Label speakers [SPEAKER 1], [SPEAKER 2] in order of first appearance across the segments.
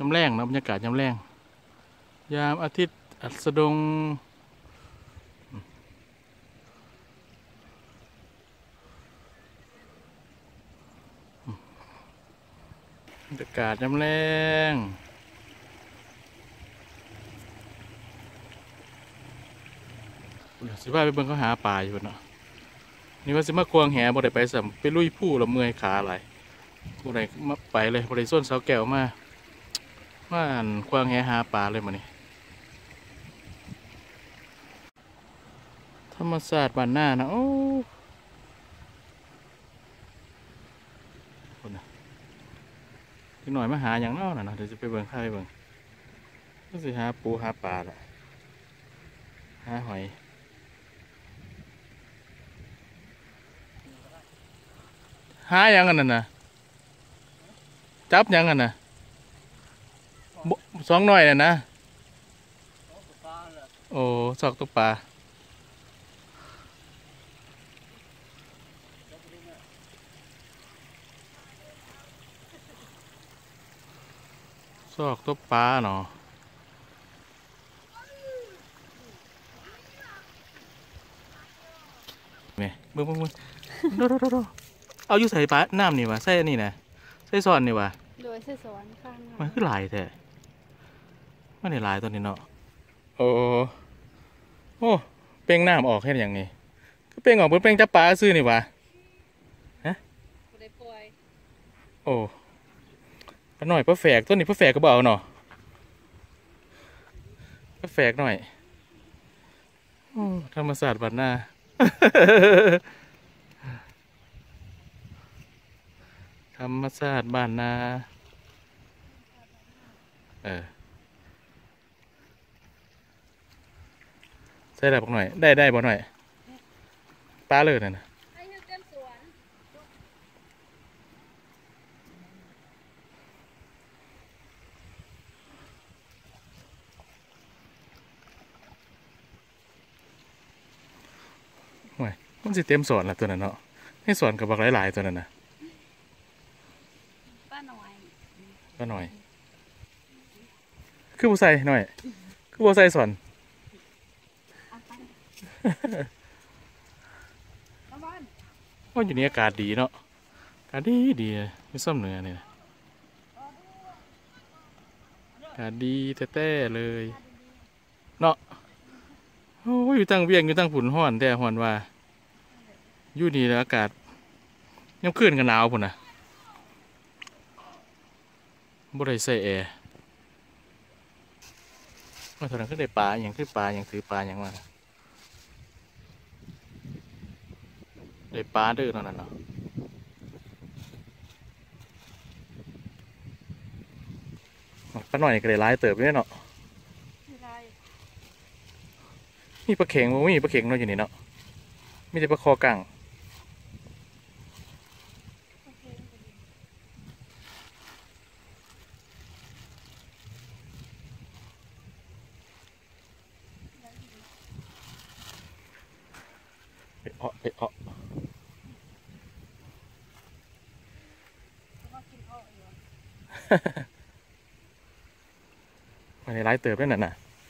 [SPEAKER 1] ำแรงนะบรรยากาศยามแรงยามอาทิตย์อัสดงบรรยากาศยามแรงสิว่าไปเบิ่งเขาหาปลาอยู่เนาะนี่ว่าสิมาควงแหบ่ได้ไปสัมไปลุยผู้ละเมื่อยขาหลายบ่ได้มาไปเลยบ่ได้ส่วนเสาแก้วมาอั่นควงแหหาปลาเลยมื้อนี้ธรรมศาสตร์บ้านหน้านะโอ้คนน่ะอีกหน่อยมาหาอย่างเนาะน่ะเดี๋ยวจะไปเบิ่งข้าไปเบิ่งก็สิหาปูหาปลาละหาหอยหาอย่างกันน่ะจับอย่างกันน่ะสองหน่อยน่ะนะโอ้สอกตัวปลาซอกตัวปลาเนาะเนี่ยเบิ่งดูเอาอยู่ใส่ปลาน้ำนี่วะใส่นี่นะใส่ซอนนี่วะ
[SPEAKER 2] โดยเสสอนข้าง
[SPEAKER 1] มันคือลายแท้มันนี่ลายตัวนี้เนาะโอ้โอ้เป่งน้ำออกแค่อย่างนี้ก็เป่งออกเป็นเป่งจับปลาซื้อนี่วะฮะโอ้ปลาหน่อยปลาแฝกตัวนี้ปลาแฝกก็เบาเนาะปลาแฝกหน่อยโอ้ธรรมศาสตร์บ้านหน้า ธรรมศาสตร์บ้านนาใส่ได้บ่หน่อยได้บ่หน่อยปลาเลยนะห่วยมันสิเต็มสวนละตัวนั้นเนาะให้สวนกับบักหลายๆตัวนั้นนะ
[SPEAKER 2] ป้าหน่อย
[SPEAKER 1] ก็หน่อยคือบัวใส่หน่อยคือบัวใส่สวนว่าอยู่นี่อากาศดีเนาะอากาศดีไม่ซ้ำเหนือเนี่ยอากาศดีแท้ๆเลยเนาะโอ้ยอยู่ตั้งเวียงอยู่ตั้งผุนห้อนแต่ห้อนว่าอยู่นี่แล้วอากาศยังขึ้นกันหนาวพุ่นนะบ่ได้ใส่แอร์มาเท่านั้นก็ได้ปลาอย่างคือปลาอย่างถือปลาอย่างมาได้ปลาเด้อนั่นน่ะปลาหน่อยก็ได้หลายเติบด้วยเนาะมีปลาเข็งบ่มีปลาเข็งเนาะอยู่นี่เนาะมีแต่ปลาคอกังไปเอามาในร้ายเติบด้วยน่ะ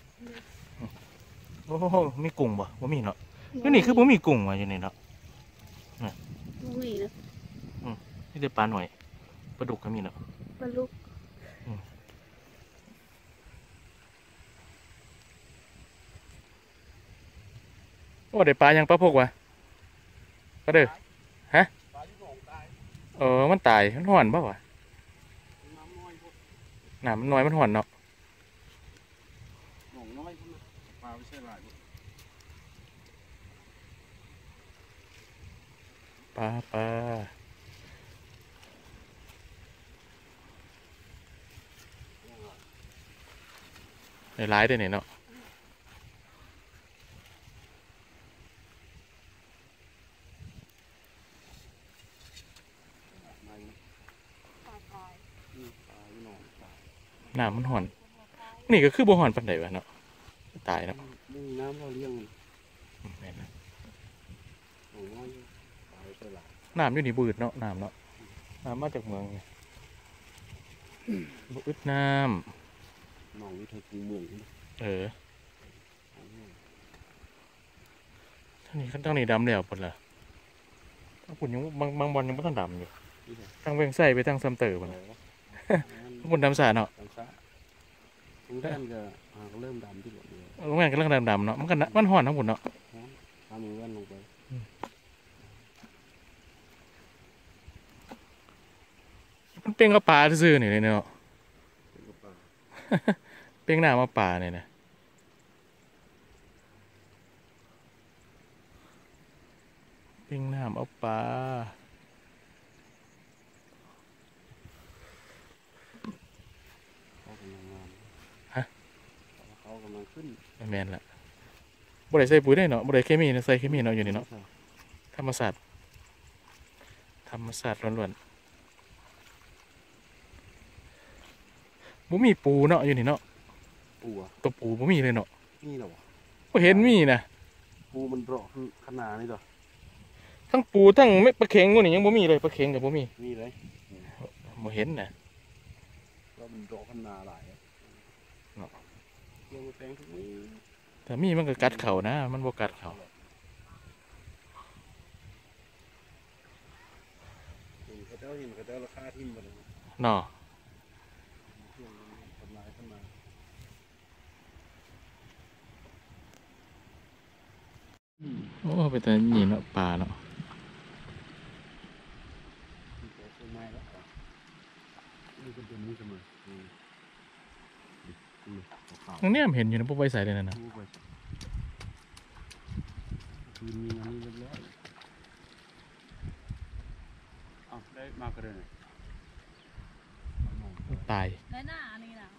[SPEAKER 1] โอ้โหมีกุ้งบ่บ่มีเนาะนี่คือบ่มีกุ้งว่ะอยู่นี่เนาะ
[SPEAKER 2] บ่มีนะ
[SPEAKER 1] นี่ได้ปลาหน่อยปลาดุกก็มีเนาะ
[SPEAKER 2] ปลาลูก
[SPEAKER 1] โอ้ได้ปลายังปลาพกวะปลาเด้อฮะมันตายมันห่อนป่าวะน้ำมันน้อยมันห่อนเนาะปลาในร้ายด้วยเนี่ยเนาะน้ำมันห่อนนี่ก็คือบ่ห่อนปันใดวะเนาะตายเนาะ
[SPEAKER 3] น้ำเราเลี้ยง
[SPEAKER 1] น้ำอยู่นี่บืดเนาะน้ำเนาะน้ำมาจากเมืองบ่อึดน้
[SPEAKER 3] หนองนี่เธอคูเมืองใช่ไหม
[SPEAKER 1] ำทั้งนี้ดำแล้วปุ่นละทั้งปุ่นยังบางบอลยังไม่ต้องดำอยู่ทั้งเวียงไส้ไปทั้งซัมเตอร์ปุ่นละทั้งปุ่นดำสาเนาะ
[SPEAKER 3] ดำซะตรงนั้นก็เริ่มดำที่หมดเลย
[SPEAKER 1] โรงงานก็เรื่องดำๆเนาะมันห่อนทั้งปุ่นเนาะ
[SPEAKER 3] ทำมือแว่นลงไป
[SPEAKER 1] มันเป้งกับปลาซื่อๆนี่เลยเนาะ
[SPEAKER 3] เป็นกระเป๋า
[SPEAKER 1] เป้งหน้ามาปลาเนี่ยนะเป้งหน้ามาปลา
[SPEAKER 3] เขากำลังงาน
[SPEAKER 1] ฮะ
[SPEAKER 3] เขากำลังขึ้น
[SPEAKER 1] แมนละบ่ได้ใส่ปุ๋ยได้เนาะบ่ได้เคมีนะใส่เคมีเนาะอยู่นี่เนาะธรรมศาสตร์ล้วนๆบ่มีปูเนาะอยู่นี่เนาะ
[SPEAKER 3] ปูอ่ะ
[SPEAKER 1] ตัวปูบ่มีเลยเนาะ
[SPEAKER 3] นี่เหรอวะ
[SPEAKER 1] บ่เห็นมีนะ
[SPEAKER 3] ปูมันเปราะขนาดนี้เหรอ
[SPEAKER 1] ทั้งปูทั้งไม่ปลาเข็งพวกนี้ยังบ่มีเลยปลาเข็งกับบ่มี
[SPEAKER 3] นี่เลย
[SPEAKER 1] บ่เห็นนะ
[SPEAKER 3] ก็มันเปราะขนาดหลายอะ
[SPEAKER 1] เนาะ
[SPEAKER 3] เกี่ยวกับแปลงทุกนี้
[SPEAKER 1] แต่มีมันก็กัดเข่านะมันบ่กัดเข่า
[SPEAKER 3] เห็นเขาเจ้าราคาทิ่มหมดเลยนะ
[SPEAKER 1] เนาะ
[SPEAKER 3] ช่วงนี้ทำลายขึ้นมา
[SPEAKER 1] โอ้ไปแต่นี่เนาะปลาเนาะ
[SPEAKER 3] ที่เจอต้นไม้แล้วอ่ะนี่เป็นตัวนี้เสมอขาว
[SPEAKER 1] ตรงเนี้ยมันเห็นอยู่นะบ่ไปใส่เลยนะ
[SPEAKER 3] ๆดูไปคือมีอันนี้เรียบร้อยอ้าวได้มากกระเด็น
[SPEAKER 1] ตาย
[SPEAKER 2] ได้หน้าอันนี้นะ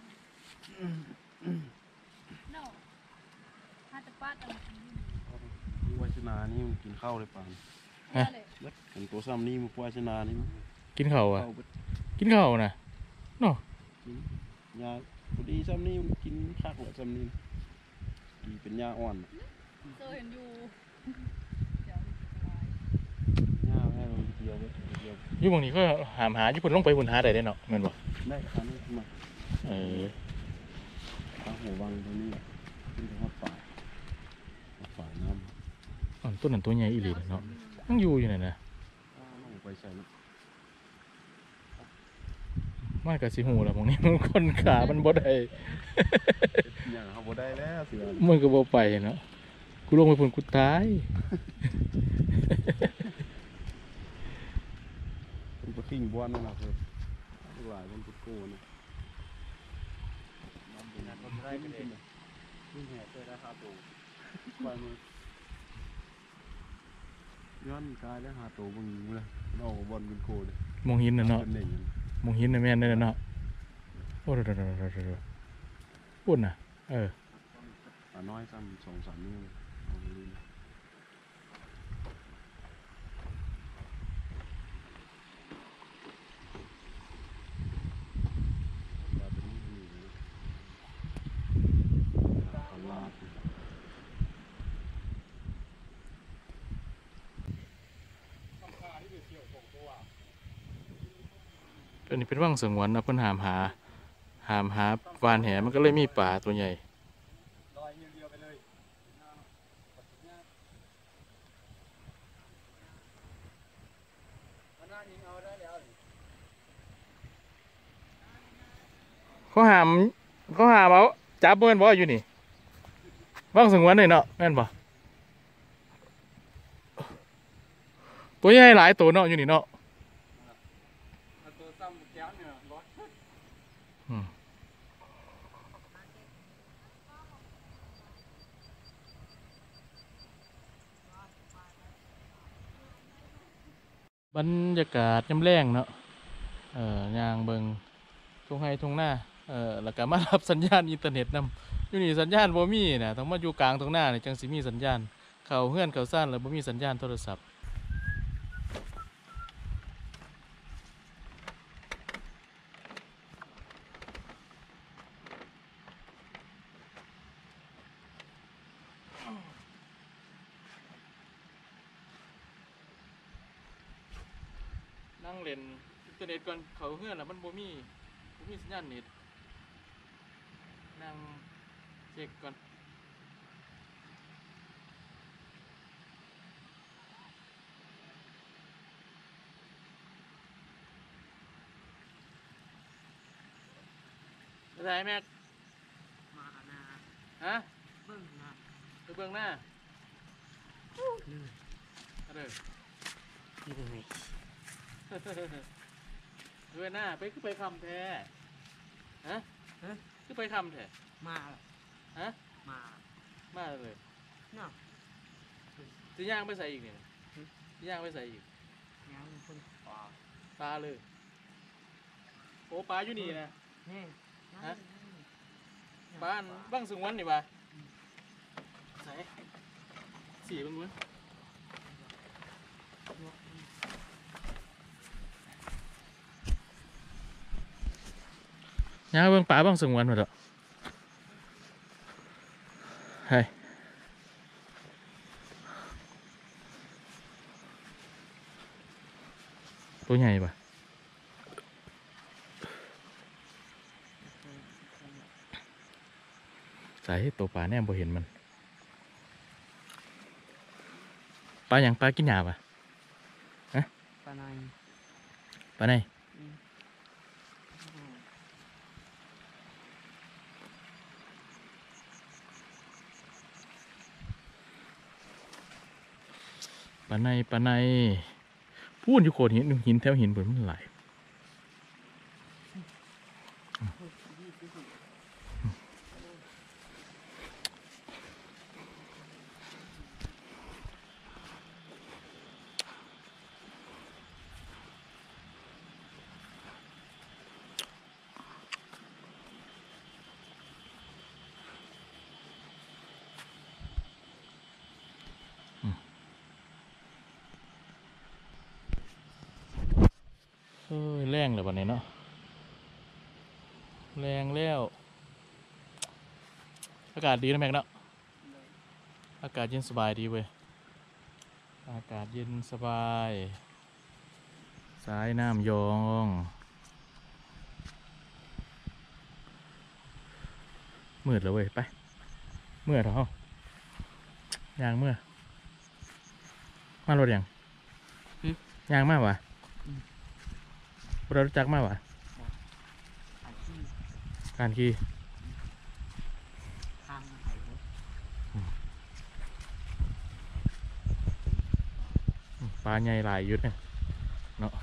[SPEAKER 2] โน่ถ้าจะป้าจะมากิน
[SPEAKER 3] วาชนานี่มันกินข้าวเลยป่าน
[SPEAKER 2] ได้เลย
[SPEAKER 3] เบิดเห็นตัวซ้ำนี่มันวาชนานี่มัน
[SPEAKER 1] กินเข่าวอ่ะ
[SPEAKER 3] ข้าวเบิด
[SPEAKER 1] กินเข่าวนะเนาะ
[SPEAKER 3] กินยาพอดีซ้ำนี่มันกินคักเลยซ้ำนี่กินเป็นยาอ่อน
[SPEAKER 2] เคยเห็นอยู่
[SPEAKER 3] ย
[SPEAKER 2] เดี๋ยว
[SPEAKER 3] าให้เราเดียวเบิดเดียว
[SPEAKER 1] อยู่บางนี้ก็หามหาญี่ปุ่นลงไปปุ่นหาได้เนาะแม่นบ่
[SPEAKER 3] ได้คันนี้ขึ้นมา
[SPEAKER 1] เออ
[SPEAKER 3] ข้างหัววังตรงนี้ขึ้นไปข้างฝ่ายฝ่ายน้ำ
[SPEAKER 1] อันต้นนั้นตัวใหญ่อีหลีเนาะยังอยู่นั่นน่ะ
[SPEAKER 3] ลงไปใส่น้
[SPEAKER 1] มันก็สิฮู้ล่ะบางนี้มันคนขามันบ่ได้
[SPEAKER 3] ำอย่างเขาบ่ได้แล้วเสือ
[SPEAKER 1] มันก็บ่ไปเนาะกูลงไปพุ่นกูตาย
[SPEAKER 3] มันก็ขิงบ้วนนั่นแหละครับหลายมันก็โกนนะมันเป็นคนได้กันเองขึ้นแห่เจอได้5ตัวไปมือย้อนกายได้5ตัวบางเลยเอาบอลเป็นโกเลย
[SPEAKER 1] มองหินน่ะเนาะ
[SPEAKER 3] เป็นหนึ่ง
[SPEAKER 1] มองหินน่ะแม่นได้เนาะโอ้โดปุ่นน่ะเออ
[SPEAKER 3] น้อยซ้ำ2-3นิ้วเอาไปเลยลาด
[SPEAKER 1] อันนี้เป็นว่างสงวนนะเพิ่นหามหาวานแหมันก็เลยมีปลาตัวใหญ่
[SPEAKER 3] ลอยเดียวไปเลยมันน่ายิงเอาได้แล้ว
[SPEAKER 1] เขาหามเอาจับเพิ่นบ่อยู่นี่ว่างสงวนนี่เนาะแม่นบ่ตัวใหญ่หลายตัวเนาะอยู่นี่เนาะ
[SPEAKER 3] ตัวซ้ำแก้วเนี่ยร้อย
[SPEAKER 1] อืมบรรยากาศยามแลงเนาะย่างเบิงทุ่งไร่ทุ่งนาแล้วก็มารับสัญญาณอินเทอร์เน็ตนำอยู่นี่สัญญาณบ่มีนะต้องมาอยู่กลางทุ่งนานี่จังสิมีสัญญาณเข้าเฮือนเข้าซ่านแล้วบ่มีสัญญาณโทรศัพท์นั่งเล่นอินเทอร์เน็ตก่อนเข้าเฮือนแล้วมันบ่มีมีสัญญาณเน็ตนั่งเช็คก่อนไปไหนแม็ก
[SPEAKER 4] มานา
[SPEAKER 1] ฮะ
[SPEAKER 4] เบิ่งนะ
[SPEAKER 1] ไปเบื้องหน้า
[SPEAKER 4] เหนื่อย
[SPEAKER 1] เอาเด้อ
[SPEAKER 4] เหนื่อย
[SPEAKER 1] เบื้องหน้าไปคือไปคำแท้ฮะ
[SPEAKER 4] เฮ้ย
[SPEAKER 1] คือไปคำแท้
[SPEAKER 4] มาละ
[SPEAKER 1] ฮะ
[SPEAKER 4] มา
[SPEAKER 1] มาเลย
[SPEAKER 4] เนาะ
[SPEAKER 1] สิย่างไปใส่อีกเนี่ยสิย่างไปใส่อีก
[SPEAKER 4] ยังเป็นคนปาก
[SPEAKER 1] ปลาเลยโอ้ปลาอยู่นี่นะ
[SPEAKER 4] นี่
[SPEAKER 1] ฮะ ปลาอันบ้างสงวนนี่ปะใส่สี่บ้างมั้ยย่างเบิ่งปลาบ้างสงวนมาเถอะเฮ้ยตัวใหญ่ปะใส่ตัวปลาแน่บ่เห็นมันปลาอย่างปลากินหญ้าปะ
[SPEAKER 4] ปลาใน
[SPEAKER 1] ปลาไหน
[SPEAKER 4] อืม
[SPEAKER 1] ปลาในพูนอยู่โขดหินแถวหินบนมันไหลายเฮ้ยแรงเลยวันนี้เนาะแรงแล้วอากาศดีนะแม็กเนาะอากาศเย็นสบายดีเว้ยอากาศเย็นสบายสายน้ำยองมืดแล้วเว้ยไปเมื่อเถอะยางเมื่อมารถยังยางมากวะเรารู้จักมากวะ
[SPEAKER 4] อาชีพ
[SPEAKER 1] การขี่
[SPEAKER 4] ทางไหนรถ
[SPEAKER 1] ปลาใหญ่หลายอยุดเนี่ยเนาะ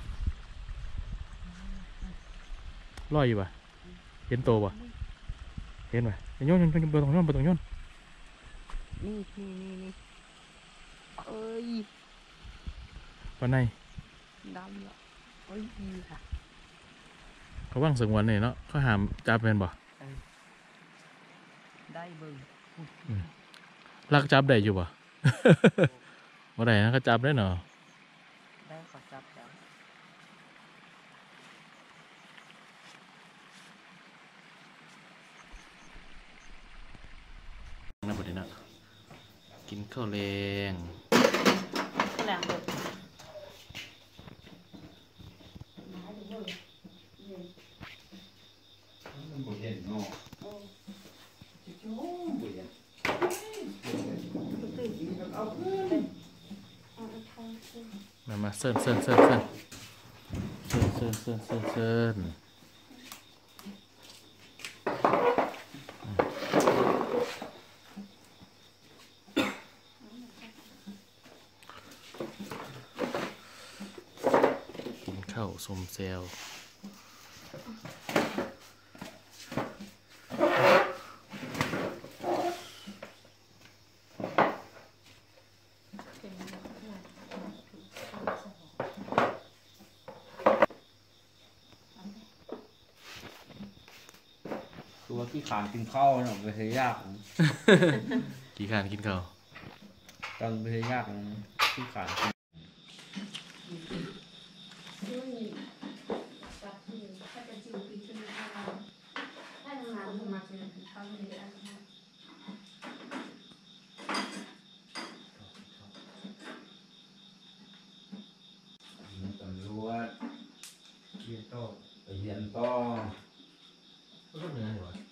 [SPEAKER 1] ลอยอยู่ปะเห็นโตปะเห็นปะโยนโยนเบอร์ตรงโยนเบอร์ตรงโยน
[SPEAKER 4] นี่เอ้ย
[SPEAKER 1] ปลาใน
[SPEAKER 4] ดำละเอ้ยดีค่ะ
[SPEAKER 1] เขาว่างสงวนเนี่ยเนาะเขาหามจับเป็นบ่
[SPEAKER 4] ได้เบิ่ง
[SPEAKER 1] ลักจับได้อยู่ปะ บ่ได้นะเขาจับได้เนาะ
[SPEAKER 4] ได้ขอจับแล้ว
[SPEAKER 1] นะบ่ได้นะกินข้าวแรง
[SPEAKER 4] แรงเบิ่ง
[SPEAKER 3] มันบ่เห็นเนาะโอ้บ่เห็นเอาเพื่อน
[SPEAKER 1] มาเซิร์นกินข้าวสมแซว
[SPEAKER 3] ตัวที่ขานกินข้าวเนาะไปเฮ็ดยาก
[SPEAKER 1] กี่ขานกินข้าว
[SPEAKER 3] ต้องไปเฮ็ดยากที่ขาน ตำรวจเรียนต่อไปเรียนต่อ
[SPEAKER 1] ก็เหนืออยู่วะ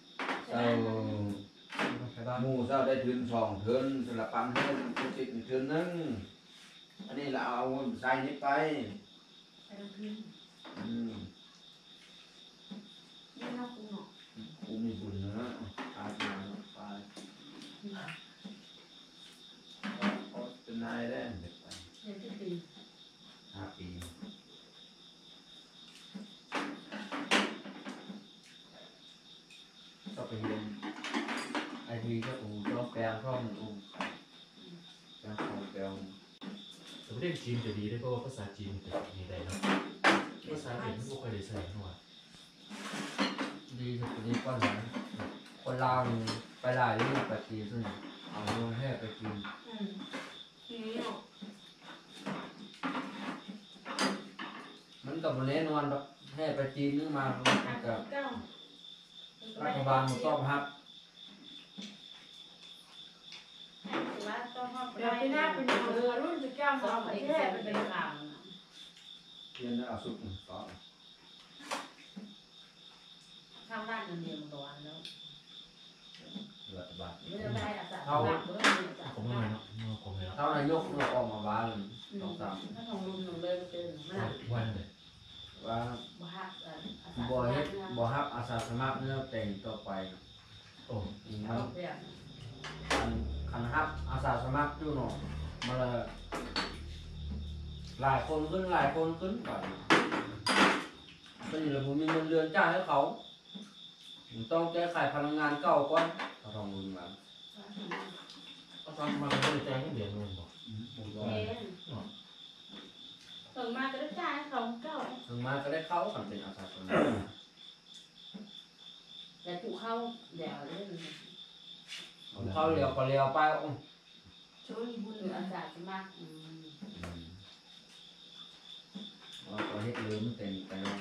[SPEAKER 3] เอาหมูเศร้าได้ทืน2ทืนสลับปันให้กูติดทืนนึงอันนี้เราเอาใส่นี้ไป
[SPEAKER 2] ไปกลางคืน
[SPEAKER 3] อืม
[SPEAKER 2] นี่น่าคุ้มเนาะ
[SPEAKER 3] กูมีบุญนะอาจมาไปเอาเป็นนายได้เด็กไป
[SPEAKER 2] เดี๋ยวจะตี
[SPEAKER 3] 5 ปี
[SPEAKER 5] ก็ไปเรียนไอทีก็อูก็แปลงข้อมูลอูแปลงของแปลง
[SPEAKER 1] แต่ประเทศจีนจะดีได้เพราะว่าภาษาจีนมันจะมีได้เนาะภาษาเห็นไม่ค่อยได้ใส่เนาะ
[SPEAKER 5] ดีสุดดีก้อนหลังคนลาวนี่ไปหลายที่ไปจีนซึ่งเอาลงแค่ไปจีน
[SPEAKER 2] นี่เนาะ
[SPEAKER 5] มันกับแน่นอนแบบแค่ไปจีนนึกมามันกับ
[SPEAKER 2] เก้า
[SPEAKER 5] รัฐบาลมันต้องรับ
[SPEAKER 2] เดี๋ยวไปหน้าเป็นรุ่นจะแก้วสองประเทศเป็นข่าว
[SPEAKER 3] เรียนแล้วเอาสุดหนึ่งต่อ
[SPEAKER 4] ข้างบ้านมันเดียวตัวแล้ว
[SPEAKER 3] รัฐบาล
[SPEAKER 4] ไม่ได้อาสาสมัครไม่ได้อาสาส
[SPEAKER 1] ผม
[SPEAKER 4] มั
[SPEAKER 1] ไม่
[SPEAKER 4] คร
[SPEAKER 1] เนาะผมเลยเนาะ
[SPEAKER 5] เท่านายกเราออกมาบ้านต้องตาม
[SPEAKER 4] ถ้าของลุงหนูเลยเจอมัน
[SPEAKER 1] วันเลย
[SPEAKER 5] ว่า
[SPEAKER 4] บ้าอาสาส
[SPEAKER 5] บ่
[SPEAKER 4] มั
[SPEAKER 5] เฮ็ด
[SPEAKER 4] คร
[SPEAKER 5] บ่ฮับอาสาสมัครเนื้อแต่งต่อไป
[SPEAKER 1] โอ้
[SPEAKER 5] มัน
[SPEAKER 4] ต้องเปลี่ยน
[SPEAKER 5] คันฮับอาสาสมัครอยู่เนาะมันละหลายคนขึ้นไปเป็นระบบมีเงินเดือนจ่ายให้เขามันต้องแก้ไขพลังงานเก่าก่อนเขาต้องรุนมา
[SPEAKER 1] เอาตอนมาเป็นแจ้งให้เดือนนึงบอก
[SPEAKER 4] เองถึงมาก็ได้จ่ายเขาเก้า
[SPEAKER 5] ถึงมาก็ได้เข้ากันเป็นอาสาสมัคร
[SPEAKER 4] แต่ถูกเข้าเดี๋ยวเล่น
[SPEAKER 5] เขาเลี้ยวก็เลี้ยวไปโอ้
[SPEAKER 4] ช่วยบุญอาสาสมัคร
[SPEAKER 5] เราก็เฮ็ดลืมเต็มไปแล้ว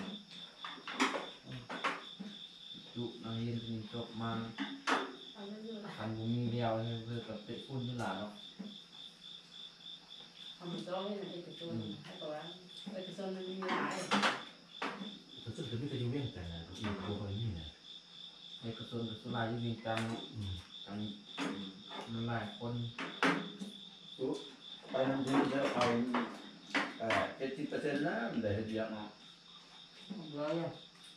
[SPEAKER 5] จุนักเรียนที่จบมา
[SPEAKER 4] เอาเรื่อย
[SPEAKER 5] คันบ่มีเดียวเพื่อกับเตะฝุ่นนี่ล่ะเนาะ
[SPEAKER 4] ๆทำต้องให้เอกชนให้ตัวนั้นเอกชนมันมีหลาย
[SPEAKER 1] แต่สุดท้ายไม่เคยยุ่งเรื่องแต่นะอีกตัวคนนี้เนี่ย
[SPEAKER 5] เอกชนกับสุราอยู่มีกันกันมันหลายคน
[SPEAKER 3] ไปทำที่จะเอา70%นะมันได้เฮ็ดเยอะเนาะ
[SPEAKER 5] เลยอะ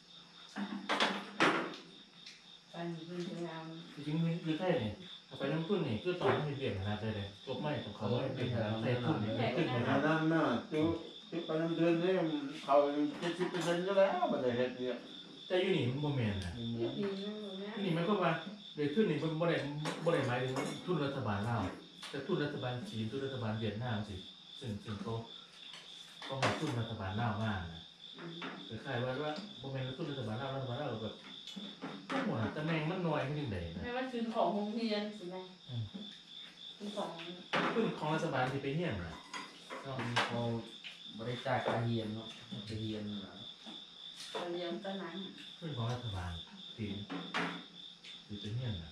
[SPEAKER 4] การพื้นที่งาน
[SPEAKER 1] จริงๆคือแค่เนี่ยไปน้ำพุ่นนี่คือต่อให้เปลี่ยนขนาดเลยจบไม่ต้องเขาไม่เป็นขนาดใส่พุ่นขึ้นไป
[SPEAKER 3] อันนั้นน่ะจุไปทำเดือนนี่เขา70%อยู่แล้วมันได้เฮ็ดเยอะ
[SPEAKER 1] แต่ยูนี่มันโมเมนต์นะ
[SPEAKER 5] มีเมีย
[SPEAKER 4] ดีนั่นเลยนะ
[SPEAKER 1] นี่มันก็ว่าเดี๋ยวทุนนี่มันบ่ได้หมายถึงทุนรัฐบาลลาวแต่ทุนรัฐบาลจีนทุนรัฐบาลเวียดนามสิซึ่งเขาหาทุนรัฐบาลลาวมากนะคล้ายๆว่าโมเมนต์ทุนรัฐบาลลาวแบบหัวตำแหน่งมันน้อยขึ้นยังไงนะ
[SPEAKER 4] ไม่ว่าซื้อของโรงเรียนสิไหมซื้อของ
[SPEAKER 1] ทุนของรัฐบาลที่ไปเฮี้ยนนะ
[SPEAKER 5] เขาบริจาคค่าเรียนเนาะไปเรียนน่ะ
[SPEAKER 4] เรียนตอนนั้น
[SPEAKER 1] ทุนของรัฐบาลที่ไปเฮี้ยนนะ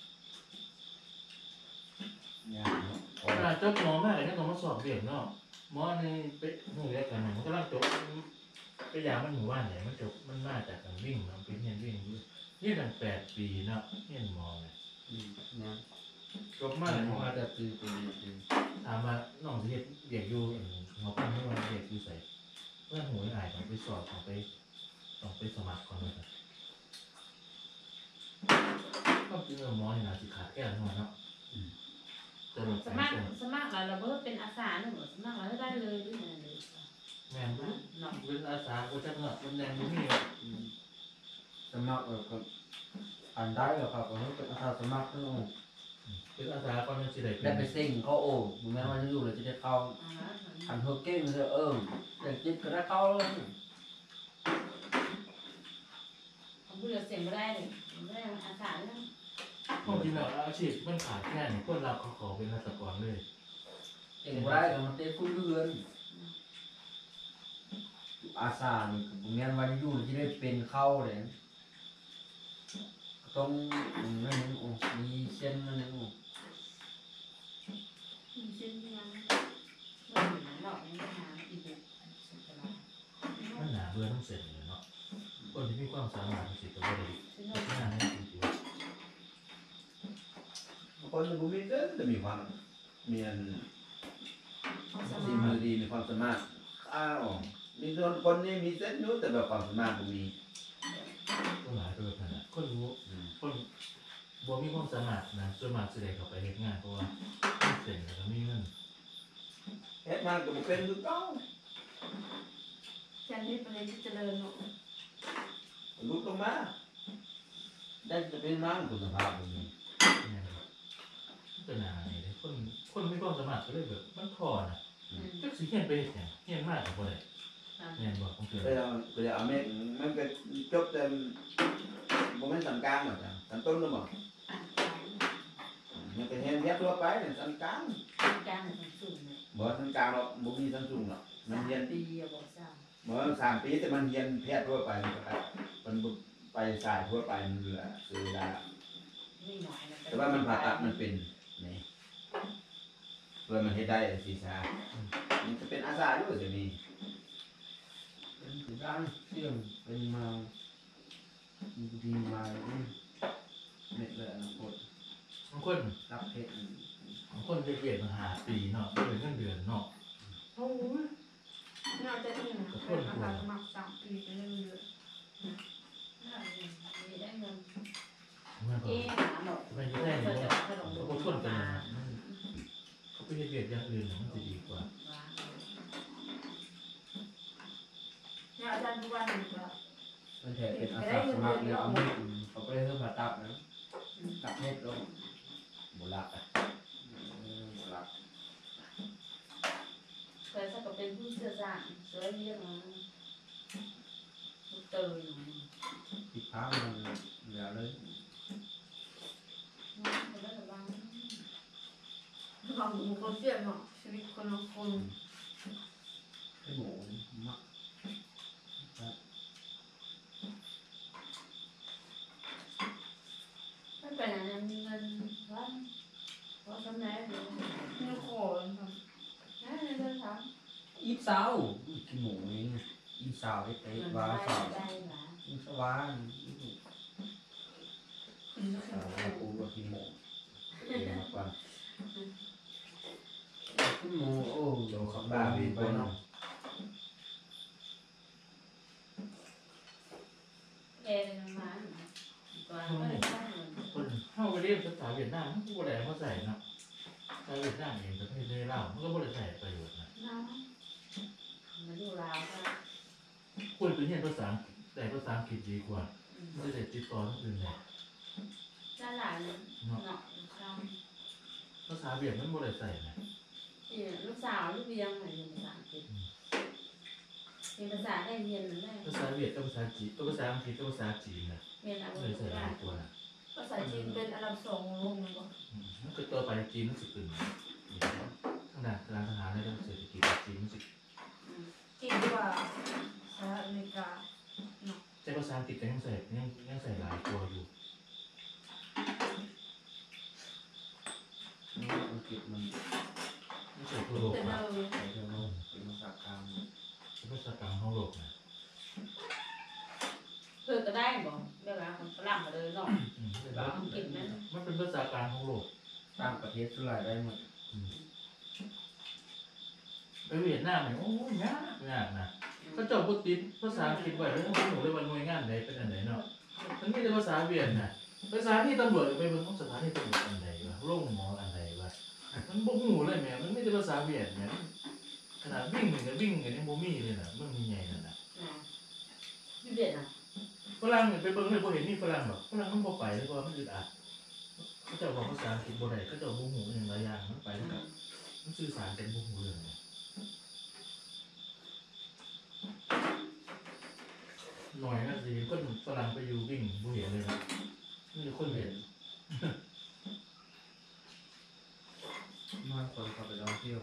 [SPEAKER 3] เนี่ยเนาะ
[SPEAKER 1] จบหมอมากเลยนะต้องมาสอบเรียนเนาะหมอในไปหนูเรียกกันมันก็ร่างจบไปยามันหมู่บ้านไหนมันจบมันมาจากการวิ่งมันเป็นเฮี้ยนวิ่งนี่ตั้ง8 ปีเนาะเฮี้ยนหมอเนี่ย
[SPEAKER 5] เนี่ย
[SPEAKER 1] จบมาเลยหมอ
[SPEAKER 5] มาแต่ปีปีปี
[SPEAKER 1] ถามว่าน้องสิเฮ็ดเรียกอยู่หมอปั้นให้ว่าเรียกอยู่ใส่เพื่อนหูอายต้องไปสอบต้องไปสมัครก่อนเลยครับก็จริงหมอนี่น่าสิขาดแก้หน่อยเนาะจะลง
[SPEAKER 4] สมัครแล้วเราเพิ่มเป็นอาสาหนึ่งสมัครแล้วได้เลยด้วยนะเลย
[SPEAKER 1] แม่นบ่
[SPEAKER 4] เนาะ
[SPEAKER 1] เป็นอาสาบ่จักเนาะมันแดงบ่มี
[SPEAKER 5] สมัครก็อ่านได้แล้วครับก็ให้เป็นอาสาสมัครเนาะ
[SPEAKER 1] เป็นอาสาก่อนมันสิได้เป็
[SPEAKER 5] ได้
[SPEAKER 1] น
[SPEAKER 5] ไปเซ็งเขาโอ้ถึงแม้ว่าจะอยู่เลยจะได้เข้าอันเธอเก่งเลยแต่จิตก็ได้เข้าเลย
[SPEAKER 4] เขาพูดเสียงไม่ได้เลยไม่ได้อาสาเลย
[SPEAKER 1] พวกที่แบบอาชีพมันขาดแค่นี่คนรับเขาขอเป็นราชการเลย
[SPEAKER 5] เองบ่ได้ก็มันเตะฟุ้นเรือนอาสานี่ก็บ่แม่นว่าอยู่จะได้เป็นเข้าเลยต้องนั่นโอ้มีเส้นนั่นโอ้
[SPEAKER 4] มีเส้นยังเราเห็นหลอกนี่หาอีก
[SPEAKER 1] มันหนาเบื่อต้องเสร็จเลยเนาะคนที่มีความสามารถสิก็บ่ได้
[SPEAKER 4] สิโน
[SPEAKER 1] งานให้จริง
[SPEAKER 3] คนบุมีเส้นจะมีความมีอัน
[SPEAKER 4] เอาส
[SPEAKER 3] ดี
[SPEAKER 4] มา
[SPEAKER 3] มือดีมีความสามารถมีส่วนคนนี่มีเส้นนู้แต่แบบความสามารถบุมี
[SPEAKER 1] ก็หลายตัวขนาดคนรู้คนบ่มีความสามารถนะส่วนมากสิได้เข้าไปเฮ็ดงานเพราะว่ามีเส้นแล้วก็มีเงิน
[SPEAKER 3] เฮ็ดมันก็บ่เป็นคือเก่า
[SPEAKER 4] แทนที่ประเทศที่เจริญเนาะ
[SPEAKER 3] ลุกลงมาได้จะเป็นมั่งคุณภาพบุมี
[SPEAKER 1] แม่นครับเป็นหานี่เด้คนมีความสามารถก็เลยแบบมันท้อน่ะจักสิเฮียนไปเฮ็ดหยังเฮียนมากก็บ่ได้แม่นบ่ผมเตือน
[SPEAKER 3] ไปเอาเม็ดมันก็จบแต่บ่แม่นสันกลางหรอกจ้ะสันต้นหรือบ่
[SPEAKER 4] อ่ะ
[SPEAKER 3] มันก็เฮ็ดเฮ็ดทั่วไปเนี่ยสันกลาง
[SPEAKER 4] การมันสูงเลย
[SPEAKER 3] บ่สันกลางหรอกบ่มีสันสูงหรอกมันเรียน
[SPEAKER 4] ปีอะบอกสาม
[SPEAKER 3] บ่3 ปีแต่มันเรียนแพทย์ทั่วไปมันก็มันไปสายทั่วไปมันเหลือซื้อได้
[SPEAKER 4] ไม่หน่อยนะ
[SPEAKER 3] แต่ว่ามันผ่าตัดมันเป็นนี่เพื่อมันเฮ็ดได้ศีรษะมันจะเป็นอาสาอยู่จะมี
[SPEAKER 5] เป็นสีด้านเสี่ยงเป็นมาดีมาเม็ดเลยนะคน
[SPEAKER 1] บางคน
[SPEAKER 5] รับเพชร
[SPEAKER 1] บางคนเรียนมา5 ปีเนาะบ่ได้เงินเดือนเนาะ
[SPEAKER 2] โอ้ยน่าจะนี่นะอาสาสมัคร3 ปีจะได้เงินเดือน
[SPEAKER 4] มีได้เงิน
[SPEAKER 1] มันก็
[SPEAKER 4] เอ๊ะหาหนอก
[SPEAKER 1] ไม่ได้
[SPEAKER 4] เพื่อ
[SPEAKER 1] เนาะ
[SPEAKER 4] จะขนม
[SPEAKER 1] เขาบ่ทนกันเลยนะเขาไปเฮ็ดเวียกอย่างอื่นน่ะมันสิดีกว่า
[SPEAKER 2] เนี่ยอาจารย์ทุกวันนี้ก็
[SPEAKER 5] มันแถเป็นอาสาสมัครเนี่ยเอาเม็ดเขาไปเรื่องผ่าตัดนะตัดเพชรลง
[SPEAKER 3] บ่รักอ่ะบ่รัก
[SPEAKER 4] เคยสักก็เป็นผู้เชี่ยวชาญสวยเยี่ยมผู้เตยหน่อย
[SPEAKER 5] ผิดพลาดมันเหลือเลย
[SPEAKER 4] คนละระวัง
[SPEAKER 2] บางคนเสี่ยงเนาะชีวิตคนละคน
[SPEAKER 5] ไอ้หมูมัก
[SPEAKER 4] ไม่เป็นอะไรมีเงินว่าว่าทำไหนเดี๋ยว
[SPEAKER 2] นี่ขอครับ
[SPEAKER 4] นั่นเลยทำ
[SPEAKER 5] อีสาวขี้หมูนี่อีสาวไอ้เตะ
[SPEAKER 4] มัน
[SPEAKER 5] ว่า
[SPEAKER 4] ได้
[SPEAKER 5] สาว
[SPEAKER 4] ได้หรอ
[SPEAKER 5] อีสวานสาวกูกับขี้หมู
[SPEAKER 3] เองมากกว่า
[SPEAKER 5] ขี้หมูโอ้
[SPEAKER 3] โลขับบ้าวีไปเนาะ
[SPEAKER 4] แกเลยมาก่อนก็ได้เงิน
[SPEAKER 1] คนเฮาไปเรียนภาษาเวียดนามมันก็บ่ได้เอามาใส่เนาะภาษาเวียดนามเองประเทศลาวมันก็บ่ได้ใช้ประโยชน์นะ
[SPEAKER 4] น้ำมาดูลาวก็
[SPEAKER 1] ควรไปเรียนภาษาอังกฤษแต่ภาษาอังกฤษดีกว่าไม่ได้ติดต่อคนอื่นเลย
[SPEAKER 4] จ้าหลานเนาะข้าว
[SPEAKER 1] ภาษาเวียดมันบ่ได้ใส่นะ
[SPEAKER 4] ลูกสาวลูกเบียงไหนเรียนภาษาอังกฤษเรียนภาษาได้เรียนหรือไม่
[SPEAKER 1] ภาษาเวียดกับภาษาจีนกับภาษาอังกฤษกับภาษาจีนน่ะ
[SPEAKER 4] เรียนอะไร
[SPEAKER 1] เลย
[SPEAKER 4] ก็
[SPEAKER 1] ใส่ห
[SPEAKER 4] ได้
[SPEAKER 1] ลายตัวนะ
[SPEAKER 2] ภาษาจีนเป็นอันดับ2ของโลกเลยบ่
[SPEAKER 1] มันก็ต่อไปจีนมันสิขึ้นขนาดร้านอาหารในเรื่องเศรษฐกิจจีนมันสิ
[SPEAKER 2] จีนดีกว่าสหรัฐอเมริกา
[SPEAKER 1] แต่ภาษาอังกฤษก็ยังใส่หลายตัวอยู่
[SPEAKER 5] อังกฤษมัน
[SPEAKER 1] ไม่ใส่ทั่วโลก
[SPEAKER 2] แต่
[SPEAKER 1] นะ
[SPEAKER 2] เรา
[SPEAKER 5] ใส่เท่าโลกเป็นภาษากลาง
[SPEAKER 1] เป็นภาษากลางของโลกนะ
[SPEAKER 4] เพื่อก็ได้บอกเวลาคนฝรั่งมาเลยเนาะ
[SPEAKER 1] มันเป็นภาษากลางของโลก
[SPEAKER 5] ต่างประเทศเท่าไหร่ได้หมด
[SPEAKER 1] ไปเวียดนามเนี่ยโอ้ยยากนะก็เจ้าพูดติดภาษาอังกฤษไว้แล้วผมรู้เลยว่าหน่วยงานใดเป็นอันไหนเนาะมันมีแต่ภาษาเวียดนะภาษาที่ตำรวจไปเบิ่งของสถานีตำรวจอันใดวะโรงหมออันใดวะมันบ่ฮู้เลยแม่มันมีแต่ภาษาเวียดเนี่ยขนาดวิ่งนี่ก็วิ่งกันยังบ่มีเลยน่ะมันมีใหญ่นั่นน่ะ
[SPEAKER 4] พี่เด็ดนะ
[SPEAKER 1] ฝรั่งนี่ไปเบิ่งเลยบ่เห็นมีฝรั่งหรอกฝรั่งมันบ่ไปเลยเพราะว่ามันอึดอัดเขาเจ้าบอกภาษาอังกฤษบ่ได้เขาเจ้าบ่ฮู้อหยังหลายอย่างมันไปแล้วก็มันสื่อสารกันบ่ฮู้เรื่องเนี่ยหน่อยนะสิคนฝรั่งไปอยู่วิ่งบ่เห็นเลยนะมีแต่คนเห็น
[SPEAKER 5] มากคนเขาไปท่องเที่ยว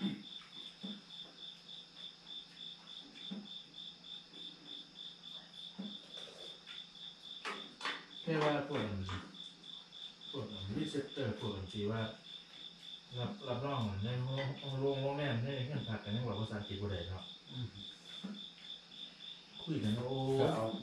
[SPEAKER 1] แค่ว่าพวกรีเซพเตอร์พวกที่ว่ารับรองในโรงแรมในเงื่อนพักกันยังว่าภาษาอังกฤษบ่ได้เนาะคุยกันโอ้
[SPEAKER 5] ก็เอา